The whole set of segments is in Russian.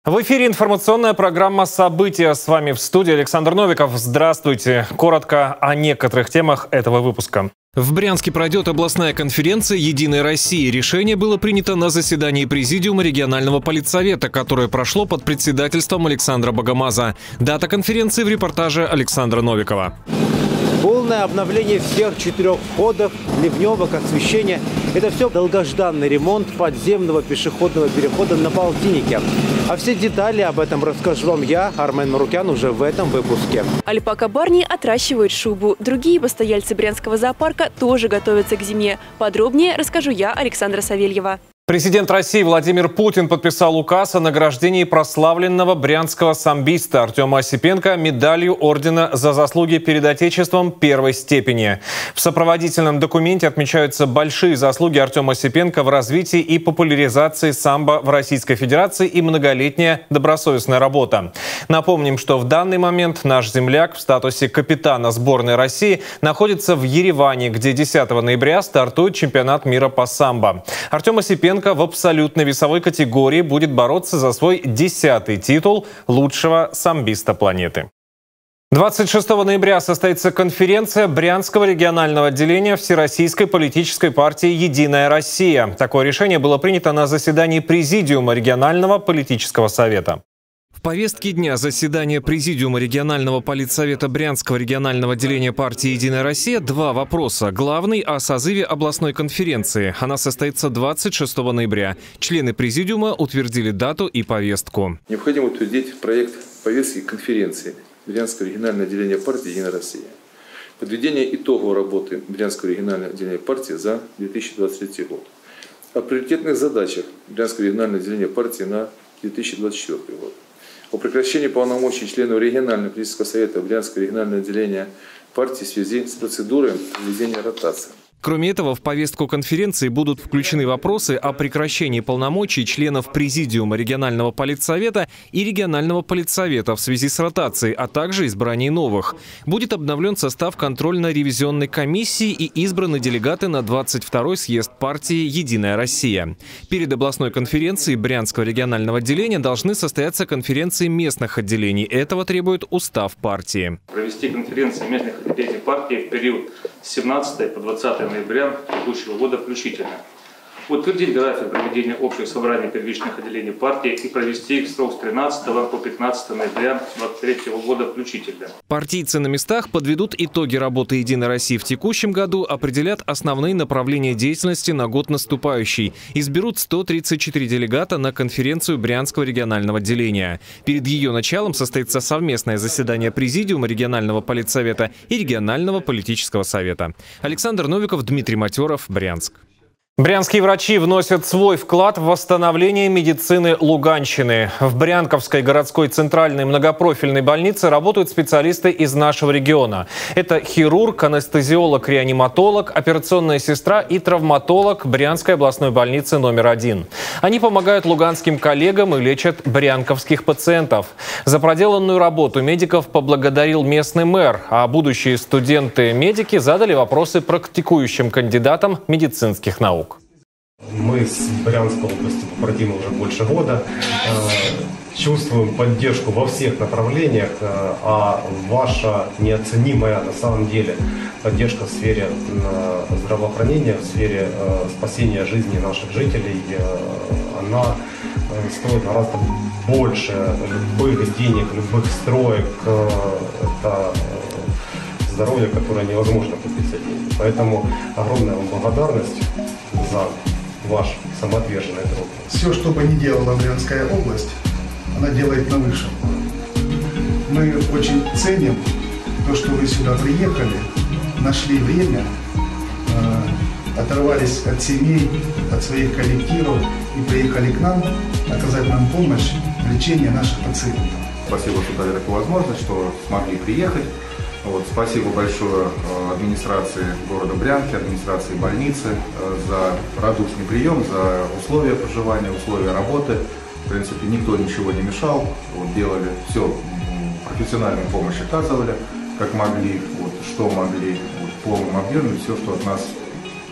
В эфире информационная программа «События». С вами в студии Александр Новиков. Здравствуйте. Коротко о некоторых темах этого выпуска. В Брянске пройдет областная конференция «Единая Россия». Решение было принято на заседании Президиума регионального политсовета, которое прошло под председательством Александра Богомаза. Дата конференции в репортаже Александра Новикова. Полное обновление всех 4 входов, ливневок, освещения. Это все долгожданный ремонт подземного пешеходного перехода на Полтиннике. А все детали об этом расскажу вам я, Армен Марукян, уже в этом выпуске. Альпака Барни отращивает шубу. Другие постояльцы Брянского зоопарка тоже готовятся к зиме. Подробнее расскажу я, Александра Савельева. Президент России Владимир Путин подписал указ о награждении прославленного брянского самбиста Артема Осипенко медалью ордена за заслуги перед Отечеством первой степени. В сопроводительном документе отмечаются большие заслуги Артема Осипенко в развитии и популяризации самбо в Российской Федерации и многолетняя добросовестная работа. Напомним, что в данный момент наш земляк в статусе капитана сборной России находится в Ереване, где 10 ноября стартует чемпионат мира по самбо. Артем Осипенко в абсолютной весовой категории будет бороться за свой 10-й титул лучшего самбиста планеты. 26 ноября состоится конференция Брянского регионального отделения Всероссийской политической партии «Единая Россия». Такое решение было принято на заседании Президиума регионального политического совета. В повестке дня заседания Президиума регионального политсовета Брянского регионального отделения партии «Единая Россия» два вопроса. Главный – о созыве областной конференции. Она состоится 26 ноября. Члены Президиума утвердили дату и повестку. Необходимо утвердить проект повестки конференции Брянского регионального отделения партии «Единая Россия». Подведение итогов работы Брянского регионального отделения партии за 2023 год. О приоритетных задачах Брянского регионального отделения партии на 2024 год. О прекращении полномочий членов регионального политического совета Брянского регионального отделения партии в связи с процедурой введения ротации. Кроме этого, в повестку конференции будут включены вопросы о прекращении полномочий членов Президиума регионального политсовета и регионального политсовета в связи с ротацией, а также избрании новых. Будет обновлен состав контрольно-ревизионной комиссии и избраны делегаты на 22-й съезд партии «Единая Россия». Перед областной конференцией Брянского регионального отделения должны состояться конференции местных отделений. Этого требует устав партии. Провести конференции местных отделений партии в период с 17 по 20 ноября текущего года включительно. Утвердить график проведения общих собраний первичных отделений партии и провести их в срок с 13 по 15 ноября 2023 года включительно. Партийцы на местах подведут итоги работы «Единой России» в текущем году, определят основные направления деятельности на год наступающий. Изберут 134 делегата на конференцию Брянского регионального отделения. Перед ее началом состоится совместное заседание Президиума регионального политсовета и регионального политического совета. Александр Новиков, Дмитрий Матеров, Брянск. Брянские врачи вносят свой вклад в восстановление медицины Луганщины. В Брянковской городской центральной многопрофильной больнице работают специалисты из нашего региона. Это хирург, анестезиолог-реаниматолог, операционная сестра и травматолог Брянской областной больницы номер 1. Они помогают луганским коллегам и лечат брянковских пациентов. За проделанную работу медиков поблагодарил местный мэр, а будущие студенты-медики задали вопросы практикующим кандидатам медицинских наук. Мы с Брянской области побратимы уже больше года, чувствуем поддержку во всех направлениях, а ваша неоценимая на самом деле поддержка в сфере здравоохранения, в сфере спасения жизни наших жителей, она стоит гораздо больше любых денег, любых строек. Это здоровье, которое невозможно купить за деньги. Поэтому огромная вам благодарность за ваш самоотверженный труд. Все, что бы ни делала Брянская область, она делает на высшем уровне. Мы очень ценим то, что вы сюда приехали, нашли время, оторвались от семей, от своих коллективов и приехали к нам оказать нам помощь в лечении наших пациентов. Спасибо, что дали такую возможность, что смогли приехать. Спасибо большое администрации города Брянки, администрации больницы за радушный прием, за условия проживания, условия работы. В принципе, никто ничего не мешал, делали все, профессиональную помощь оказывали, как могли, что могли, в полном объеме, все, что от нас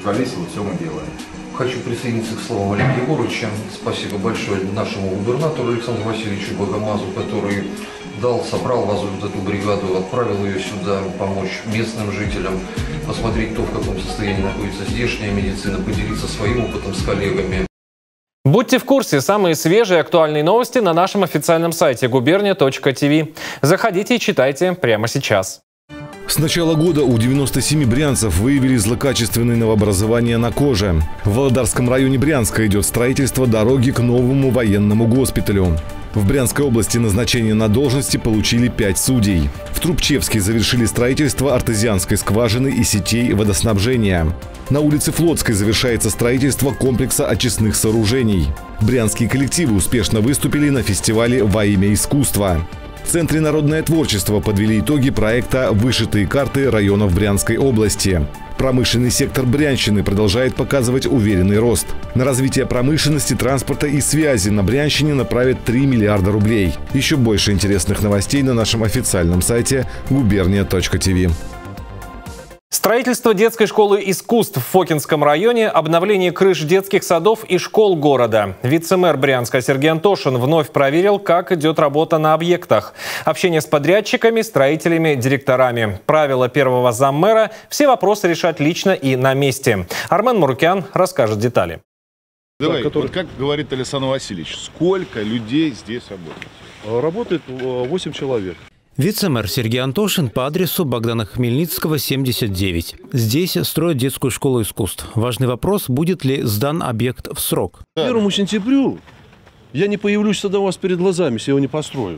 зависело, все мы делаем. Хочу присоединиться к словам Олега Егоровича. Спасибо большое нашему губернатору Александру Васильевичу Богомазу, который собрал вас в эту бригаду, отправил ее сюда помочь местным жителям, посмотреть то, в каком состоянии находится здешняя медицина, поделиться своим опытом с коллегами. Будьте в курсе, самые свежие актуальные новости на нашем официальном сайте gubernia.tv. Заходите и читайте прямо сейчас. С начала года у 97 брянцев выявили злокачественные новообразования на коже. В Володарском районе Брянска идет строительство дороги к новому военному госпиталю. В Брянской области назначение на должности получили 5 судей. В Трубчевске завершили строительство артезианской скважины и сетей водоснабжения. На улице Флотской завершается строительство комплекса очистных сооружений. Брянские коллективы успешно выступили на фестивале «Во имя искусства». В Центре «Народное творчество» подвели итоги проекта «Вышитые карты районов Брянской области». Промышленный сектор Брянщины продолжает показывать уверенный рост. На развитие промышленности, транспорта и связи на Брянщине направят 3 миллиарда рублей. Еще больше интересных новостей на нашем официальном сайте gubernia.tv. Строительство детской школы искусств в Фокинском районе, обновление крыш детских садов и школ города. Вице-мэр Брянска Сергей Антошин вновь проверил, как идет работа на объектах. Общение с подрядчиками, строителями, директорами. Правило первого заммэра – все вопросы решать лично и на месте. Армен Мурукян расскажет детали. Давай, вот как говорит Александр Васильевич, сколько людей здесь работает? Работает 8 человек. Вице-мэр Сергей Антошин по адресу Богдана Хмельницкого, 79. Здесь строят детскую школу искусств. Важный вопрос, будет ли сдан объект в срок. К 1 сентябрю я не появлюсь тогда у вас перед глазами, если его не построю.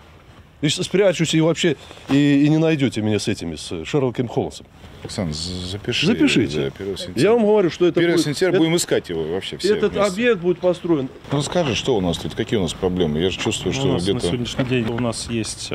И спрячусь, и вообще и не найдете меня с Шерлоком Холмсом. Александр, запишите. Да, я вам говорю, что это 1 сентября будем искать его вообще все. Этот объект будет построен. Расскажи, что у нас тут, какие у нас проблемы? Я же чувствую, что где-то... На сегодняшний день у нас есть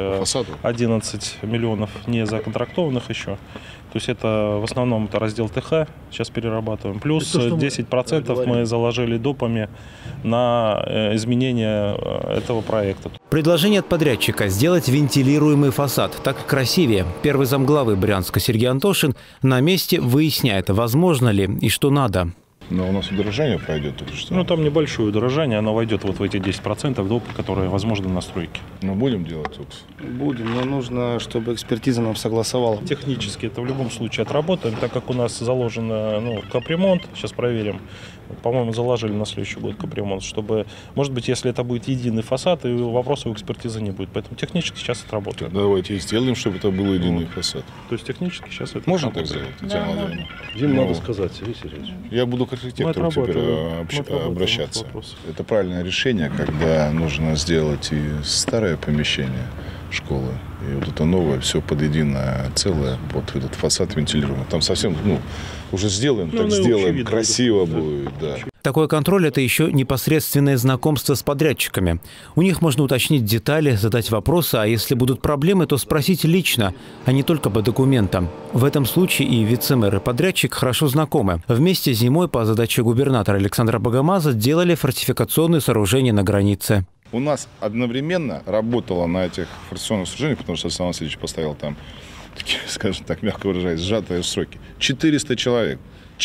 11 миллионов не законтрактованных еще. То есть это в основном это раздел ТХ, сейчас перерабатываем. Плюс 10% мы заложили допами на изменение этого проекта. Предложение от подрядчика – сделать вентилируемый фасад. Так красивее. Первый замглавы Брянска Сергей Антошин на месте выясняет, возможно ли и что надо. Но у нас удорожание пройдет или что? Ну, там небольшое удорожание, оно войдет вот в эти 10% доп, которые возможны на стройке. Мы будем делать тут? Будем, но нужно, чтобы экспертиза нам согласовала. Технически это в любом случае отработаем, так как у нас заложен капремонт, сейчас проверим. По-моему, заложили на следующий год капремонт, чтобы, может быть, если это будет единый фасад, и вопросов экспертизы не будет. Поэтому технически сейчас отработаем. Давайте и сделаем, чтобы это был единый фасад. То есть технически сейчас это можно так сделать, Татьяна Владимировна? Им надо сказать, Сергей Сергеевич. Я буду к архитектору теперь обращаться. Это правильное решение, когда нужно сделать и старое помещение школы, и вот это новое, все под единое целое, вот этот фасад вентилируемый. Там совсем, уже сделаем, так сделаем, красиво будет, да. Такой контроль – это еще непосредственное знакомство с подрядчиками. У них можно уточнить детали, задать вопросы, а если будут проблемы, то спросить лично, а не только по документам. В этом случае и вице-мэр, и подрядчик хорошо знакомы. Вместе зимой по задаче губернатора Александра Богомаза делали фортификационные сооружения на границе. У нас одновременно работало на этих фортификационных сооружениях, потому что Александр Васильевич поставил там, такие, скажем так, мягко выражаясь, сжатые сроки. 400 человек.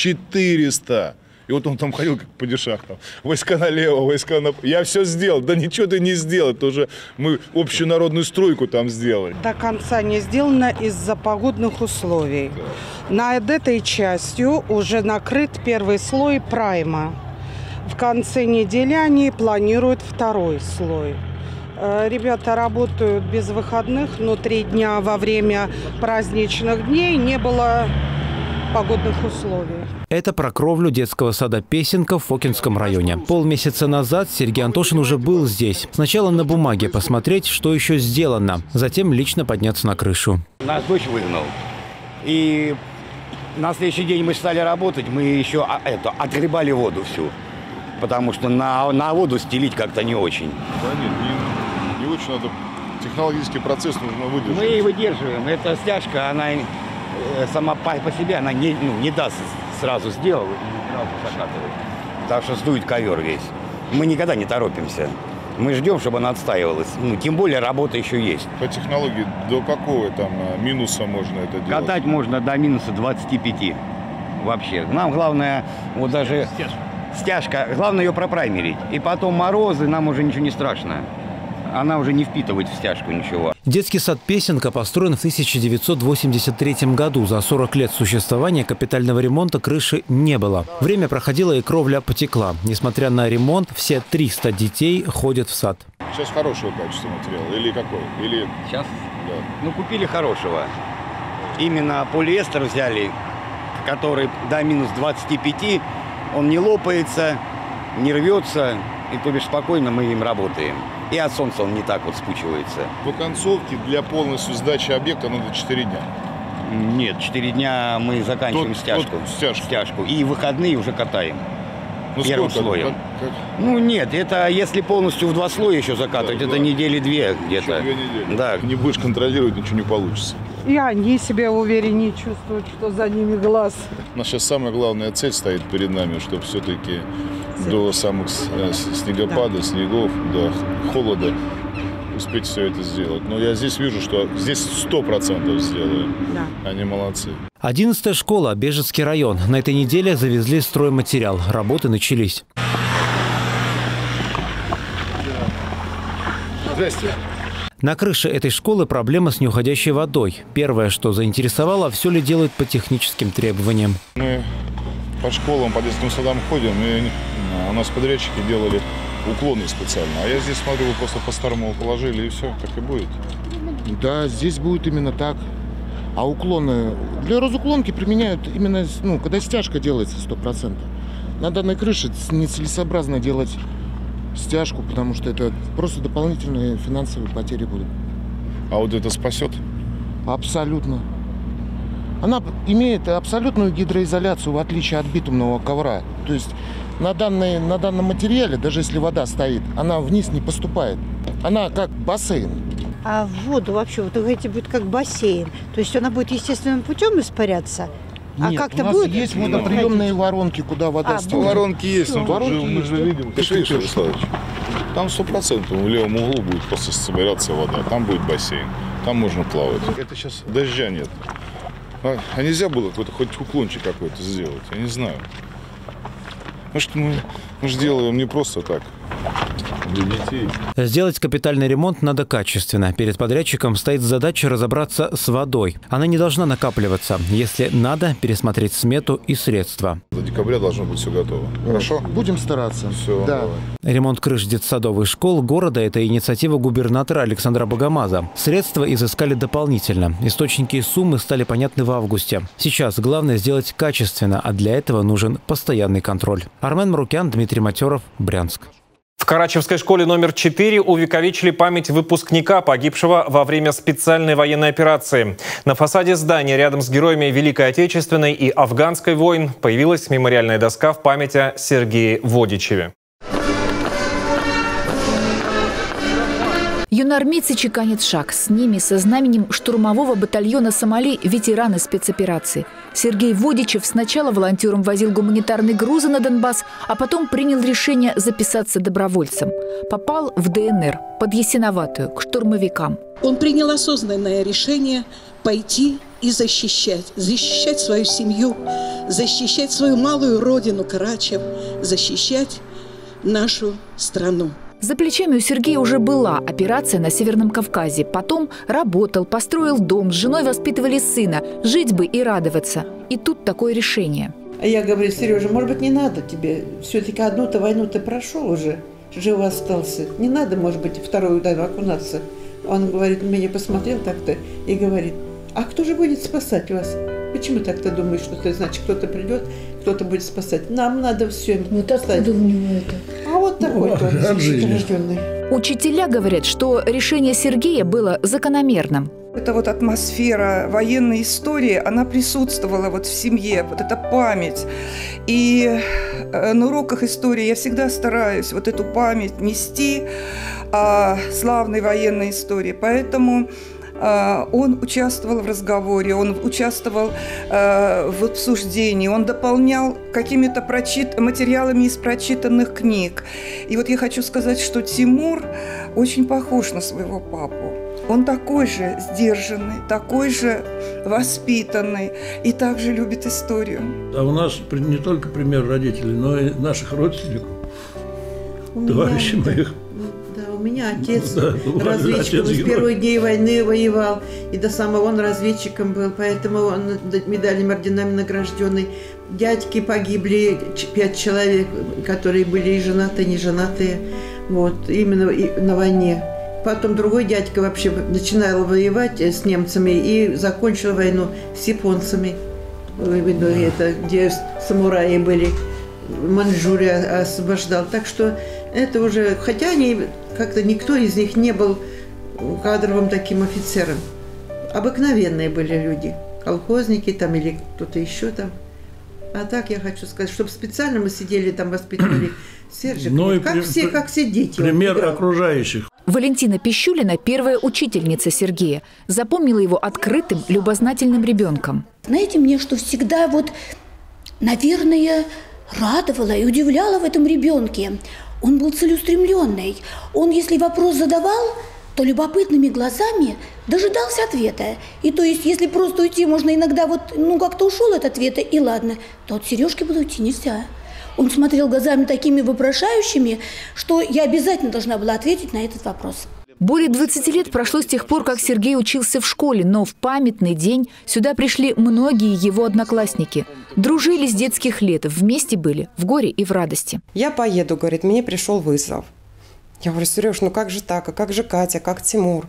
400! И вот он там ходил как падишах, там, войска налево, войска направо. Я все сделал. Да ничего ты не сделал. Это уже мы общую народную стройку там сделали. До конца не сделано из-за погодных условий. Да. Над этой частью уже накрыт первый слой прайма. В конце недели они планируют второй слой. Ребята работают без выходных, но 3 дня во время праздничных дней не было погодных условий. Это про кровлю детского сада «Песенка» в Фокинском районе. Полмесяца назад Сергей Антошин уже был здесь. Сначала на бумаге посмотреть, что еще сделано. Затем лично подняться на крышу. Нас дочь выгнал. И на следующий день мы стали работать, мы еще отгребали воду всю. Потому что на воду стелить как-то не очень. Да нет, не очень надо. Технологический процесс нужно выдержать. Мы и выдерживаем. Эта стяжка, она сама по себе она не даст сразу сделать и сразу закатывать. Так что сдует ковер весь. Мы никогда не торопимся. Мы ждем, чтобы она отстаивалась. Тем более работа еще есть. По технологии до какого там минуса можно это делать? Катать можно до минуса 25. вообще. Нам главное, вот даже стяжка, главное ее пропраймерить. И потом морозы, нам уже ничего не страшно. Она уже не впитывает в стяжку ничего. Детский сад «Песенка» построен в 1983 году. За 40 лет существования капитального ремонта крыши не было. Время проходило, и кровля потекла. Несмотря на ремонт, все 300 детей ходят в сад. Сейчас хорошего качества материала или какой? Или... Сейчас? Да. Ну, купили хорошего. Именно полиэстер взяли, который до минус 25, он не лопается, не рвется, и то бишь спокойно мы им работаем. И от солнца он не так вот спучивается. По концовке для полностью сдачи объекта надо 4 дня. Нет, 4 дня мы заканчиваем стяжку. Стяжку. И выходные уже катаем. Ну, первым сколько? слоем. Ну нет, это если полностью в 2 слоя еще закатывать, да, это недели 2 где-то. 2 недели. Да. Не будешь контролировать, ничего не получится. И они себя увереннее чувствуют, что за ними глаз. У нас сейчас самая главная цель стоит перед нами, чтобы все-таки до самых снегопада, снегов, до холода успеть все это сделать. Но я здесь вижу, что здесь 100% сделаем. Да. Они молодцы. 11-я школа, Бежецкий район. На этой неделе завезли стройматериал. Работы начались. Здрасте. На крыше этой школы проблема с неуходящей водой. Первое, что заинтересовало, все ли делают по техническим требованиям. Мы по школам, по детским садам ходим, и у нас подрядчики делали уклоны специально. А я здесь смотрю, вы просто по-старому положили, и все, так и будет. Да, здесь будет именно так. А уклоны для разуклонки применяют именно, когда стяжка делается 100%. На данной крыше нецелесообразно делать стяжку, потому что это просто дополнительные финансовые потери будут. А вот это спасет? Абсолютно. Она имеет абсолютную гидроизоляцию, в отличие от битумного ковра. То есть на данном материале, даже если вода стоит, она вниз не поступает. Она как бассейн. А в воду вообще, вот вы говорите, будет как бассейн. То есть она будет естественным путем испаряться? Нет, как-то у нас будет есть водоприемные воронки, куда вода стекает. Воронки есть, но воронки мы же видим. Ты же видишь, Александрович, там 100% в левом углу будет просто собираться вода. Там будет бассейн, там можно плавать. Это сейчас дождя нет. А нельзя было какой-то хоть уклончик какой-то сделать? Я не знаю. Может, мы же делаем не просто так. Для детей. Сделать капитальный ремонт надо качественно. Перед подрядчиком стоит задача разобраться с водой. Она не должна накапливаться. Если надо, пересмотреть смету и средства. До декабря должно быть все готово. Хорошо? Будем стараться. Все. Да. Ремонт крыш детсадовых школ города – это инициатива губернатора Александра Богомаза. Средства изыскали дополнительно. Источники и суммы стали понятны в августе. Сейчас главное сделать качественно, а для этого нужен постоянный контроль. Армен Марукян, Дмитрий Матеров, Брянск. В Карачевской школе номер 4 увековечили память выпускника, погибшего во время специальной военной операции. На фасаде здания рядом с героями Великой Отечественной и Афганской войн появилась мемориальная доска в память о Сергее Водичеве. Юноармейцы чеканят шаг. С ними со знаменем штурмового батальона «Сомали» ветераны спецоперации. Сергей Водичев сначала волонтером возил гуманитарные грузы на Донбасс, а потом принял решение записаться добровольцем. Попал в ДНР, под Ясиноватую, к штурмовикам. Он принял осознанное решение пойти и защищать свою семью, защищать свою малую родину Карачев, защищать нашу страну. За плечами у Сергея уже была операция на Северном Кавказе. Потом работал, построил дом, с женой воспитывали сына. Жить бы и радоваться. И тут такое решение. А я говорю: Сережа, может быть, не надо тебе. Все-таки одну-то войну ты прошел уже, жив остался. Не надо, может быть, вторую удар окунаться. Он говорит, меня посмотрел так-то и говорит: а кто же будет спасать вас? Почему так ты думаешь, что ты, значит, кто-то придет, кто-то будет спасать? Нам надо все. Вот откуда у него это? А вот такой-то рожденный. Учителя говорят, что решение Сергея было закономерным. Эта вот атмосфера военной истории, она присутствовала вот в семье, вот эта память. И на уроках истории я всегда стараюсь вот эту память нести о славной военной истории. Поэтому он участвовал в разговоре, он участвовал в обсуждении, он дополнял какими-то материалами из прочитанных книг. И вот я хочу сказать, что Тимур очень похож на своего папу. Он такой же сдержанный, такой же воспитанный и также любит историю. А у нас не только пример родителей, но и наших родственников, товарищей моих. Да, у меня отец разведчиком с первых дней войны воевал, и до самого он разведчиком был, поэтому он медалями, орденами награжденный. Дядьки погибли, 5 человек, которые были и женатые, и не женатые, вот, именно на войне. Потом другой дядька вообще начинал воевать с немцами и закончил войну с японцами. Это, где самураи были, Маньчжурия освобождал. Так что это уже, хотя они как-то никто из них не был кадровым таким офицером. Обыкновенные были люди, колхозники там или кто-то еще там. А так я хочу сказать, чтобы специально мы сидели там, воспитывали Сержика, ну как все дети. Пример окружающих. Валентина Пищулина, первая учительница Сергея, запомнила его открытым, любознательным ребенком. Знаете, мне что всегда наверное, радовало и удивляло в этом ребенке. Он был целеустремленный. Он, если вопрос задавал, то любопытными глазами дожидался ответа. И то есть, если просто уйти, можно иногда как-то ушел от ответа, и ладно, то от Сережки было уйти нельзя. Он смотрел глазами такими вопрошающими, что я обязательно должна была ответить на этот вопрос. Более 20 лет прошло с тех пор, как Сергей учился в школе, но в памятный день сюда пришли многие его одноклассники. Дружили с детских лет, вместе были в горе и в радости. Я поеду, говорит, мне пришел вызов. Я говорю, Сереж, ну как же так, а как же Катя, как Тимур?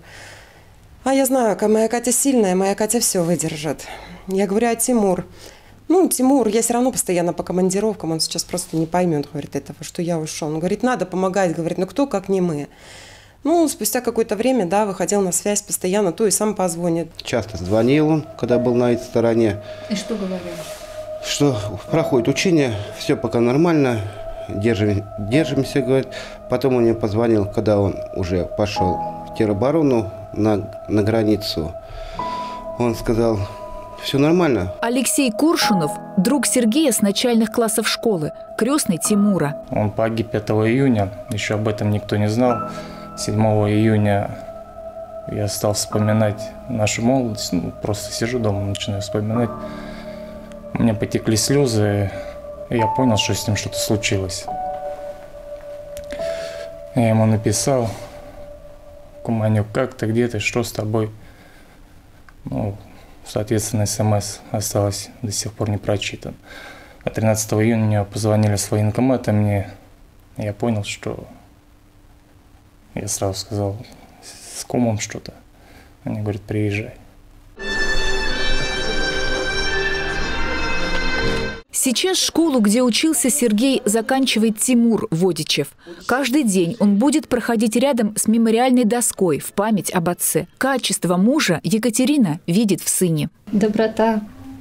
А я знаю, моя Катя сильная, моя Катя все выдержит. Я говорю, а Тимур? Ну, Тимур, я все равно постоянно по командировкам, он сейчас просто не поймет, говорит, этого, что я ушел. Он говорит, надо помогать, говорит, ну кто, как не мы. Ну, спустя какое-то время, да, выходил на связь постоянно, то и сам позвонит. Часто звонил он, когда был на этой стороне. И что говорил? Что проходит учение, все пока нормально, держимся, говорит. Потом он мне позвонил, когда он уже пошел в тероборону на границу. Он сказал, все нормально. Алексей Куршунов – друг Сергея с начальных классов школы, крестный Тимура. Он погиб 5 июня, еще об этом никто не знал. 7 июня я стал вспоминать нашу молодость, просто сижу дома, начинаю вспоминать. У меня потекли слезы, и я понял, что с ним что-то случилось. Я ему написал, Куманюк, как ты, где ты, что с тобой? Ну, соответственно, СМС осталось до сих пор не прочитан. А 13 июня позвонили с военкомата мне, и я понял, что... Я сразу сказал, с кумом что-то. Они говорят, приезжай. Сейчас школу, где учился Сергей, заканчивает Тимур Водичев. Каждый день он будет проходить рядом с мемориальной доской в память об отце. Качество мужа Екатерина видит в сыне. Доброта,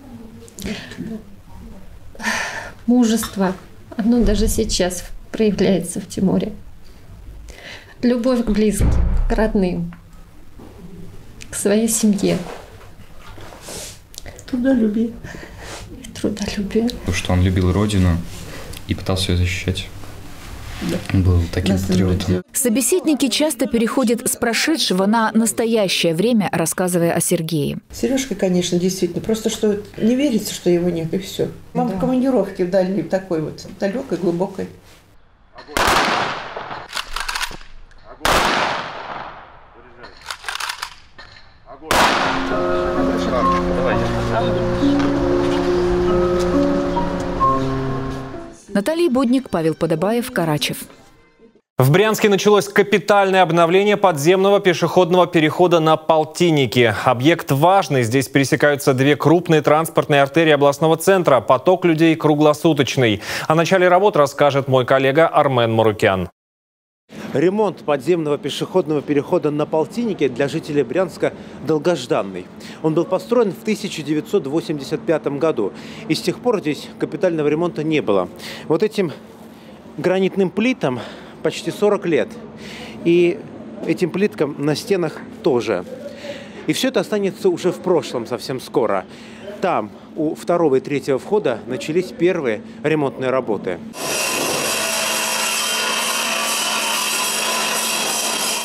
мужество, оно даже сейчас проявляется в Тимуре. Любовь к близким, к родным, к своей семье. Трудолюбие. Трудолюбие. Потому что он любил родину и пытался ее защищать. Да. Он был таким патриотом. Собеседники часто переходят с прошедшего на настоящее время, рассказывая о Сергее. Сережка, конечно, действительно. Просто что не верится, что его нет, и все. Мама в командировке в дальней, такой далекой, глубокой. Наталья Будник, Павел Подобаев, Карачев. В Брянске началось капитальное обновление подземного пешеходного перехода на Полтиннике. Объект важный. Здесь пересекаются 2 крупные транспортные артерии областного центра. Поток людей круглосуточный. О начале работ расскажет мой коллега Армен Мурукян. Ремонт подземного пешеходного перехода на Полтиннике для жителей Брянска долгожданный. Он был построен в 1985 году. И с тех пор здесь капитального ремонта не было. Вот этим гранитным плитам почти 40 лет. И этим плиткам на стенах тоже. И все это останется уже в прошлом совсем скоро. Там, у 2-го и 3-го входа, начались первые ремонтные работы.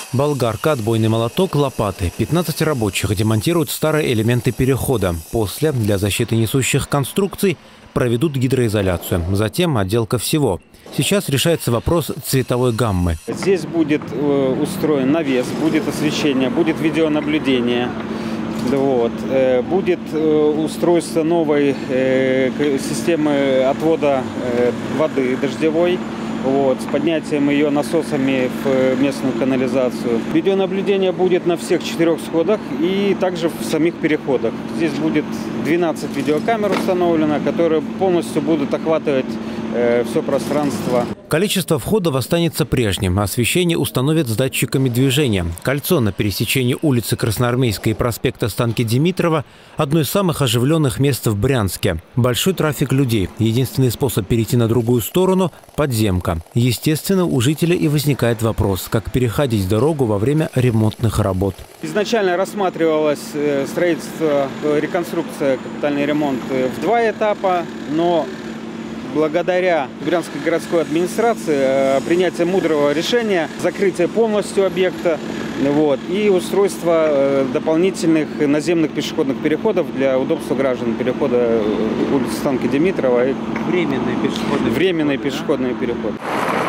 Болгарка, отбойный молоток, лопаты. 15 рабочих демонтируют старые элементы перехода. После, для защиты несущих конструкций, проведут гидроизоляцию. Затем отделка всего. Сейчас решается вопрос цветовой гаммы. Здесь будет устроен навес, будет освещение, будет видеонаблюдение. Вот. Будет устройство новой системы отвода воды дождевой. Вот, с поднятием ее насосами в местную канализацию. Видеонаблюдение будет на всех 4 сходах и также в самих переходах. Здесь будет 12 видеокамер установлено, которые полностью будут охватывать все пространство. Количество входов останется прежним. Освещение установят с датчиками движения. Кольцо на пересечении улицы Красноармейской и проспекта Станки-Димитрова – одно из самых оживленных мест в Брянске. Большой трафик людей. Единственный способ перейти на другую сторону – подземка. Естественно, у жителей и возникает вопрос, как переходить дорогу во время ремонтных работ. Изначально рассматривалось строительство, реконструкция, капитальный ремонт в 2 этапа, но благодаря Брянской городской администрации принятие мудрого решения, закрытие полностью объекта, вот, и устройство дополнительных наземных пешеходных переходов для удобства граждан, перехода улицы Станки-Димитрова и временные пешеходные переходы.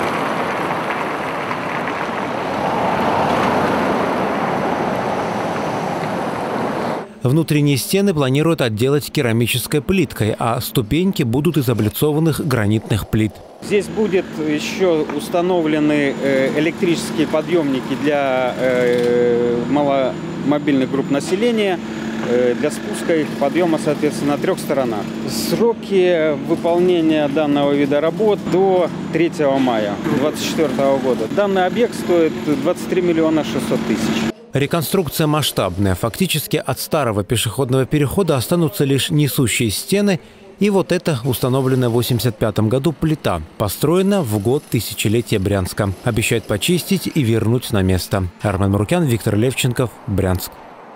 Внутренние стены планируют отделать керамической плиткой, а ступеньки будут из облицованных гранитных плит. Здесь будут еще установлены электрические подъемники для маломобильных групп населения, для спуска их подъема, соответственно, на 3 сторонах. Сроки выполнения данного вида работ до 3 мая 2024 года. Данный объект стоит 23 миллиона 600 тысяч. Реконструкция масштабная. Фактически от старого пешеходного перехода останутся лишь несущие стены и вот эта установленная в 1985 году плита, построена в год тысячелетия Брянска. Обещают почистить и вернуть на место. Армен Марукян, Виктор Левченков, Брянск.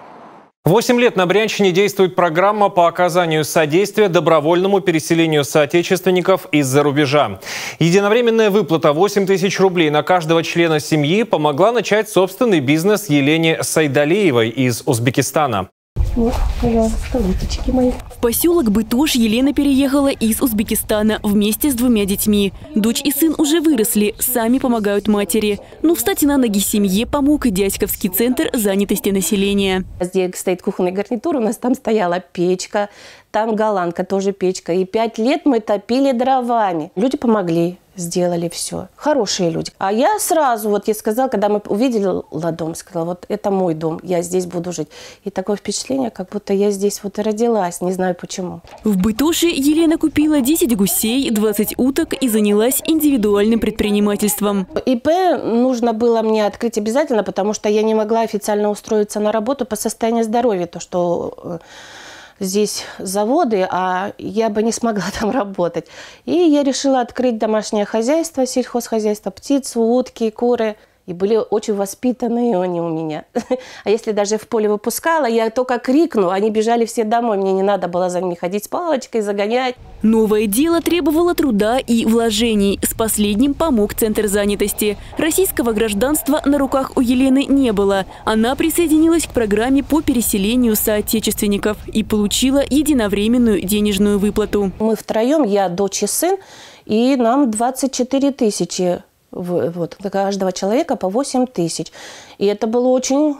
8 лет на Брянщине действует программа по оказанию содействия добровольному переселению соотечественников из-за рубежа. Единовременная выплата 8 тысяч рублей на каждого члена семьи помогла начать собственный бизнес Елене Сайдалиевой из Узбекистана. Вот, пожалуйста, луточки мои. В поселок Бытош Елена переехала из Узбекистана вместе с 2 детьми. Дочь и сын уже выросли, сами помогают матери. Но встать на ноги семье помог и Дядьковский центр занятости населения. Здесь стоит кухонный гарнитур, у нас там стояла печка, там голландка, тоже печка. И 5 лет мы топили дровами. Люди помогли. Сделали все. Хорошие люди. А я сразу, вот я сказала, когда мы увидели дом, сказала, вот это мой дом, я здесь буду жить. И такое впечатление, как будто я здесь вот и родилась, не знаю почему. В Бытоше Елена купила 10 гусей, 20 уток и занялась индивидуальным предпринимательством. ИП нужно было мне открыть обязательно, потому что я не могла официально устроиться на работу по состоянию здоровья, то что здесь заводы, а я бы не смогла там работать. И я решила открыть домашнее хозяйство, сельхозхозяйство, птицу, утки, куры. И были очень воспитанные они у меня. А если даже в поле выпускала, я только крикну, они бежали все домой. Мне не надо было за ними ходить с палочкой, загонять. Новое дело требовало труда и вложений. С последним помог Центр занятости. Российского гражданства на руках у Елены не было. Она присоединилась к программе по переселению соотечественников и получила единовременную денежную выплату. Мы втроем, я, дочь и сын, и нам 24 тысячи. Вот, для каждого человека по 8 тысяч. И это был очень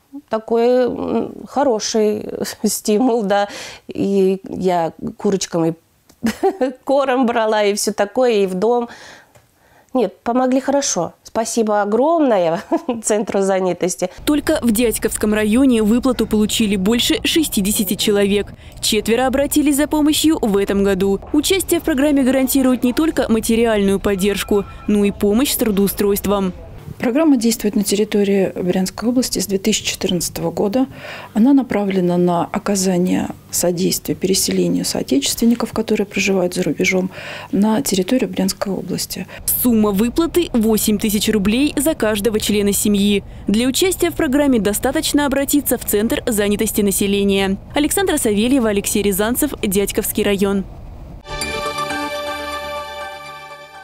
такой хороший стимул, да. И я курочкам и корм брала, и все такое, и в дом. Нет, помогли хорошо. Спасибо огромное Центру занятости. Только в Дядьковском районе выплату получили больше 60 человек. 4 обратились за помощью в этом году. Участие в программе гарантирует не только материальную поддержку, но и помощь с трудоустройством. Программа действует на территории Брянской области с 2014 года. Она направлена на оказание содействия переселению соотечественников, которые проживают за рубежом, на территорию Брянской области. Сумма выплаты – 8 тысяч рублей за каждого члена семьи. Для участия в программе достаточно обратиться в Центр занятости населения. Александра Савельева, Алексей Рязанцев, Дядьковский район.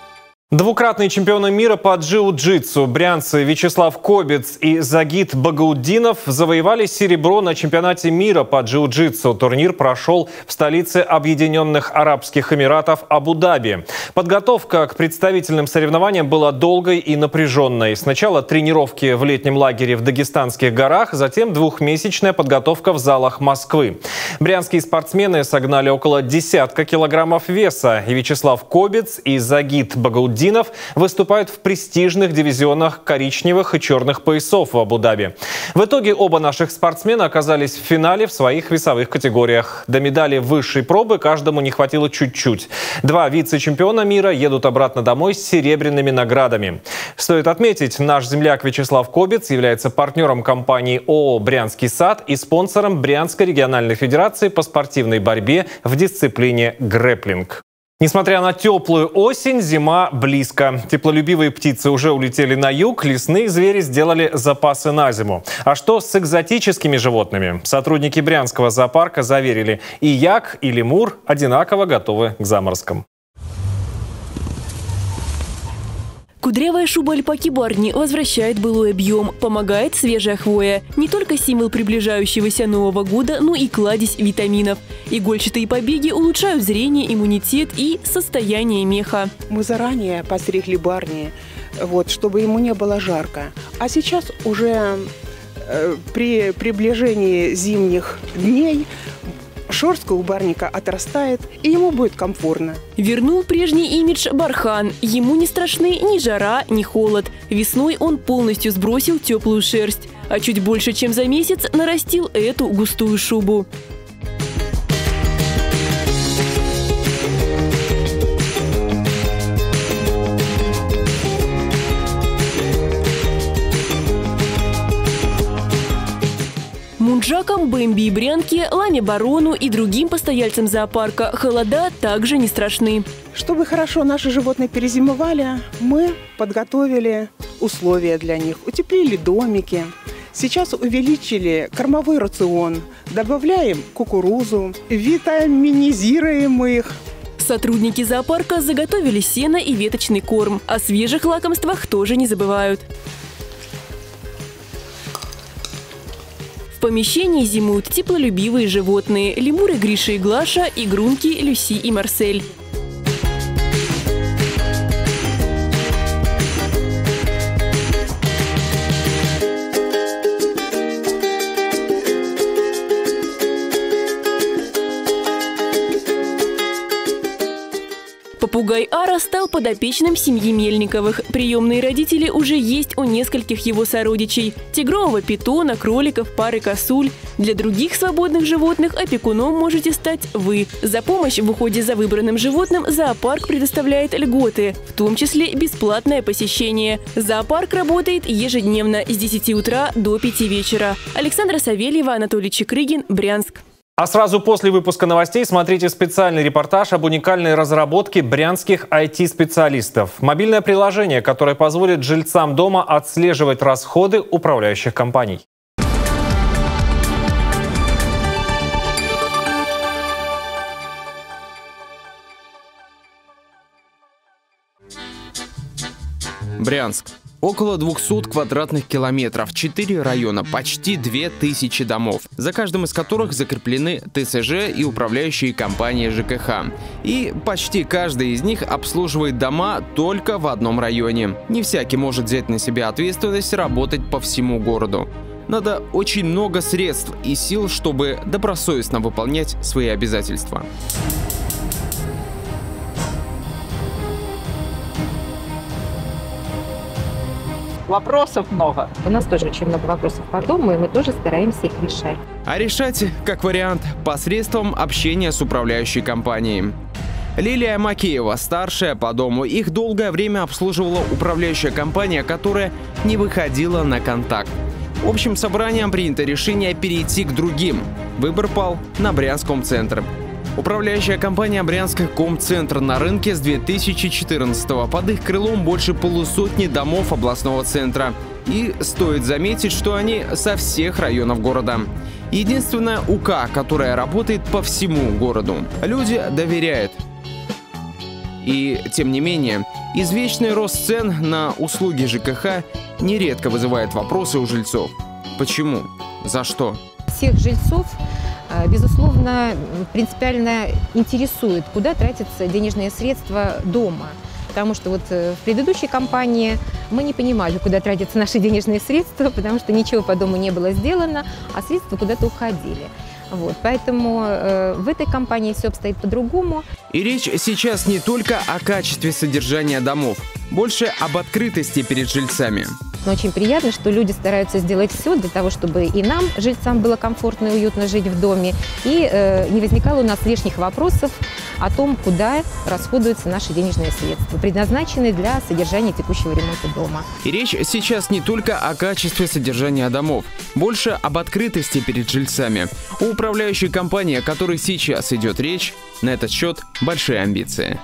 Двукратные чемпионы мира по джиу-джитсу брянцы Вячеслав Кобец и Загит Багаутдинов завоевали серебро на чемпионате мира по джиу-джитсу. Турнир прошел в столице Объединенных Арабских Эмиратов Абу-Даби. Подготовка к представительным соревнованиям была долгой и напряженной. Сначала тренировки в летнем лагере в Дагестанских горах, затем двухмесячная подготовка в залах Москвы. Брянские спортсмены согнали около десятка килограммов веса. И Вячеслав Кобец и Загит Багаутдинов выступают в престижных дивизионах коричневых и черных поясов в Абу-Даби. В итоге оба наших спортсмена оказались в финале в своих весовых категориях. До медали высшей пробы каждому не хватило чуть-чуть. Два вице-чемпиона мира едут обратно домой с серебряными наградами. Стоит отметить, наш земляк Вячеслав Кобец является партнером компании ООО «Брянский сад» и спонсором Брянской региональной федерации по спортивной борьбе в дисциплине грэпплинг. Несмотря на теплую осень, зима близко. Теплолюбивые птицы уже улетели на юг, лесные звери сделали запасы на зиму. А что с экзотическими животными? Сотрудники Брянского зоопарка заверили, и як, и лемур одинаково готовы к заморозкам. Кудрявая шуба альпаки Барни возвращает былой объем. Помогает свежая хвоя. Не только символ приближающегося Нового года, но и кладезь витаминов. Игольчатые побеги улучшают зрение, иммунитет и состояние меха. Мы заранее постригли Барни, чтобы ему не было жарко. А сейчас уже при приближении зимних дней шерстка у барника отрастает, и ему будет комфортно. Вернул прежний имидж Бархан. Ему не страшны ни жара, ни холод. Весной он полностью сбросил теплую шерсть, а чуть больше, чем за месяц, нарастил эту густую шубу. Мунджакам, Бэмби и Брянке, Ламе Барону и другим постояльцам зоопарка холода также не страшны. Чтобы хорошо наши животные перезимовали, мы подготовили условия для них, утеплили домики. Сейчас увеличили кормовой рацион, добавляем кукурузу, витаминизируем их. Сотрудники зоопарка заготовили сено и веточный корм. О свежих лакомствах тоже не забывают. В помещении зимуют теплолюбивые животные – лемуры Гриша и Глаша, игрунки Люси и Марсель. Попугай Ара стал подопечным семьи Мельниковых. Приемные родители уже есть у нескольких его сородичей – тигрового питона, кроликов, пары косуль. Для других свободных животных опекуном можете стать вы. За помощь в уходе за выбранным животным зоопарк предоставляет льготы, в том числе бесплатное посещение. Зоопарк работает ежедневно с 10 утра до 5 вечера. Александра Савельева, Анатолий Чекрыгин, Брянск. А сразу после выпуска новостей смотрите специальный репортаж об уникальной разработке брянских IT-специалистов. Мобильное приложение, которое позволит жильцам дома отслеживать расходы управляющих компаний. Брянск. Около 200 квадратных километров, 4 района, почти 2000 домов, за каждым из которых закреплены ТСЖ и управляющие компании ЖКХ. И почти каждый из них обслуживает дома только в одном районе. Не всякий может взять на себя ответственность работать по всему городу. Надо очень много средств и сил, чтобы добросовестно выполнять свои обязательства. Вопросов много. У нас тоже очень много вопросов по дому, и мы тоже стараемся их решать. А решать, как вариант, посредством общения с управляющей компанией. Лилия Макеева, старшая по дому, их долгое время обслуживала управляющая компания, которая не выходила на контакт. Общим собранием принято решение перейти к другим. Выбор пал на Брянскомцентр. Управляющая компания Брянскомцентр на рынке с 2014-го. Под их крылом больше полусотни домов областного центра. И стоит заметить, что они со всех районов города. Единственная УК, которая работает по всему городу. Люди доверяют. И, тем не менее, Извечный рост цен на услуги ЖКХ нередко вызывает вопросы у жильцов. Почему? За что? Всех жильцов, безусловно, принципиально интересует, куда тратятся денежные средства дома. Потому что вот в предыдущей кампании мы не понимали, куда тратятся наши денежные средства, потому что ничего по дому не было сделано, а средства куда-то уходили. Вот, поэтому в этой кампании все обстоит по-другому. И речь сейчас не только о качестве содержания домов, больше об открытости перед жильцами. Но очень приятно, что люди стараются сделать все для того, чтобы и нам, жильцам, было комфортно и уютно жить в доме, и не возникало у нас лишних вопросов о том, куда расходуются наши денежные средства, предназначенные для содержания текущего ремонта дома. И речь сейчас не только о качестве содержания домов, больше об открытости перед жильцами. У управляющей компании, о которой сейчас идет речь, на этот счет большие амбиции.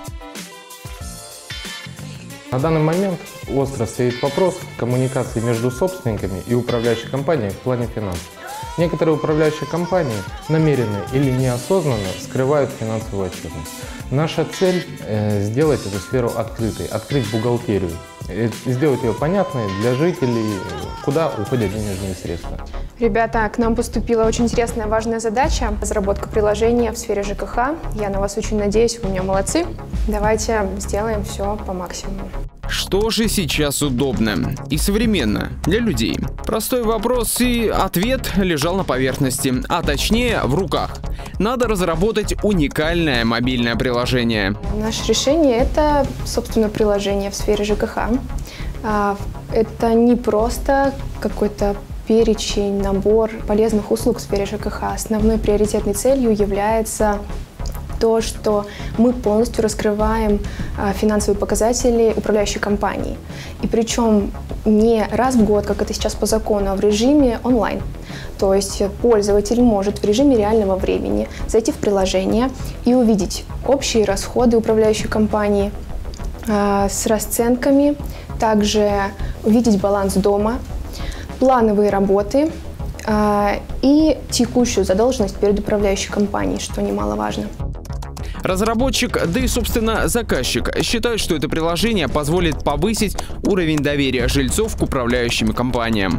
На данный момент остро стоит вопрос коммуникации между собственниками и управляющей компанией в плане финансов. Некоторые управляющие компании намеренно или неосознанно скрывают финансовую отчетность. Наша цель – сделать эту сферу открытой, открыть бухгалтерию, сделать ее понятной для жителей, куда уходят денежные средства. Ребята, к нам поступила очень интересная, важная задача – разработка приложения в сфере ЖКХ. Я на вас очень надеюсь, вы у меня молодцы. Давайте сделаем все по максимуму. Что же сейчас удобно и современно для людей? Простой вопрос, и ответ лежал на поверхности, а точнее в руках. Надо разработать уникальное мобильное приложение. Наше решение – это, собственно, приложение в сфере ЖКХ. Это не просто какой-то перечень, набор полезных услуг в сфере ЖКХ. Основной приоритетной целью является то, что мы полностью раскрываем финансовые показатели управляющей компании. И причем не раз в год, как это сейчас по закону, а в режиме онлайн. То есть пользователь может в режиме реального времени зайти в приложение и увидеть общие расходы управляющей компании с расценками, также увидеть баланс дома, плановые работы и текущую задолженность перед управляющей компанией, что немаловажно. Разработчик, да и, собственно, заказчик считают, что это приложение позволит повысить уровень доверия жильцов к управляющим компаниям.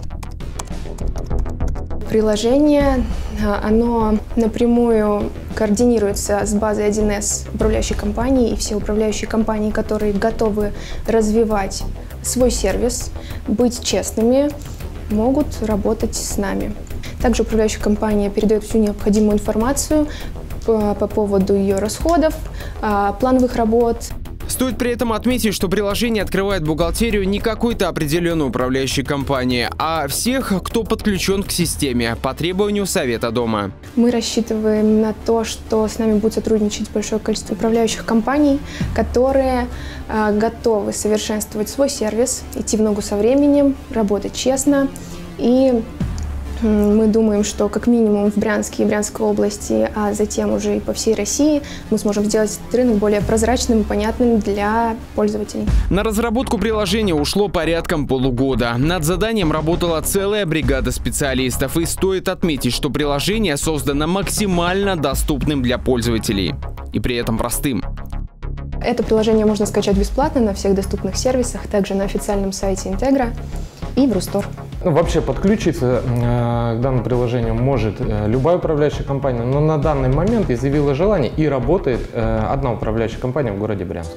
Приложение, оно напрямую координируется с базой 1С управляющей компании, и все управляющие компании, которые готовы развивать свой сервис, быть честными, могут работать с нами. Также управляющая компания передает всю необходимую информацию по поводу ее расходов, плановых работ. Стоит при этом отметить, что приложение открывает бухгалтерию не какой-то определенной управляющей компании, а всех, кто подключен к системе по требованию Совета дома. Мы рассчитываем на то, что с нами будет сотрудничать большое количество управляющих компаний, которые готовы совершенствовать свой сервис, идти в ногу со временем, работать честно. И мы думаем, что как минимум в Брянске и Брянской области, а затем уже и по всей России, мы сможем сделать этот рынок более прозрачным и понятным для пользователей. На разработку приложения ушло порядком полугода. Над заданием работала целая бригада специалистов. И стоит отметить, что приложение создано максимально доступным для пользователей. И при этом простым. Это приложение можно скачать бесплатно на всех доступных сервисах, также на официальном сайте Интегра и в Рустор. Вообще подключиться к данному приложению может любая управляющая компания, но на данный момент изъявила желание и работает одна управляющая компания в городе Брянске.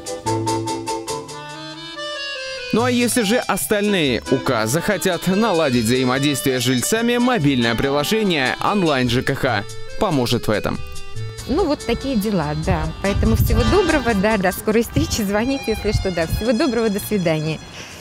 Ну а если же остальные УК захотят наладить взаимодействие с жильцами, мобильное приложение онлайн ЖКХ поможет в этом. Ну, вот такие дела, да. Поэтому всего доброго, да, до скорой встречи, звоните, если что, да. Всего доброго, до свидания.